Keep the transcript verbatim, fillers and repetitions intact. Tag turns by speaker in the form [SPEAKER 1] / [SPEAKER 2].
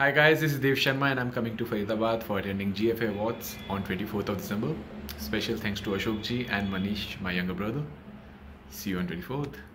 [SPEAKER 1] Hi guys, this is Dev Sharma and I'm coming to Faridabad for attending G F A Awards on twenty-fourth of December. Special thanks to Ashok ji and Manish, my younger brother. See you on twenty-fourth.